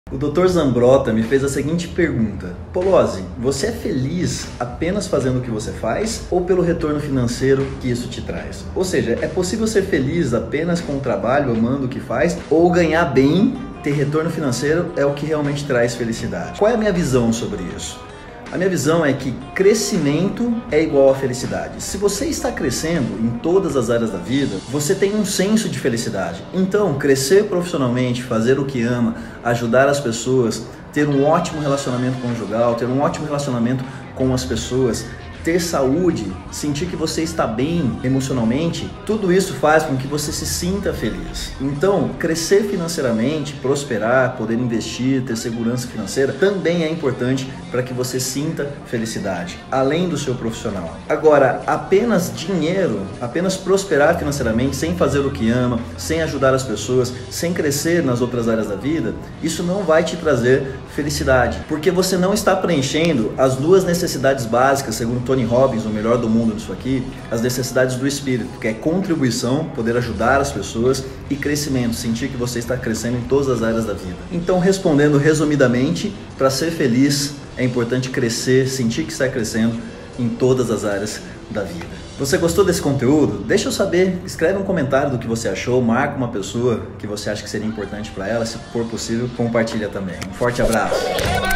O Dr. Zambrota me fez a seguinte pergunta: Polozzi, você é feliz apenas fazendo o que você faz ou pelo retorno financeiro que isso te traz? Ou seja, é possível ser feliz apenas com o trabalho, amando o que faz, ou ganhar bem, ter retorno financeiro é o que realmente traz felicidade? Qual é a minha visão sobre isso? A minha visão é que crescimento é igual a felicidade. Se você está crescendo em todas as áreas da vida, você tem um senso de felicidade. Então, crescer profissionalmente, fazer o que ama, ajudar as pessoas, ter um ótimo relacionamento conjugal, ter um ótimo relacionamento com as pessoas, ter saúde, sentir que você está bem emocionalmente, tudo isso faz com que você se sinta feliz. Então, crescer financeiramente, prosperar, poder investir, ter segurança financeira, também é importante para que você sinta felicidade, além do seu profissional. Agora, apenas dinheiro, apenas prosperar financeiramente, sem fazer o que ama, sem ajudar as pessoas, sem crescer nas outras áreas da vida, isso não vai te trazer felicidade, porque você não está preenchendo as duas necessidades básicas, segundo Tony Robbins, o melhor do mundo nisso aqui, as necessidades do espírito, que é contribuição, poder ajudar as pessoas, e crescimento, sentir que você está crescendo em todas as áreas da vida. Então, respondendo resumidamente, para ser feliz é importante crescer, sentir que está crescendo em todas as áreas da vida. Você gostou desse conteúdo? Deixa eu saber, escreve um comentário do que você achou, marca uma pessoa que você acha que seria importante para ela, se for possível, compartilha também. Um forte abraço!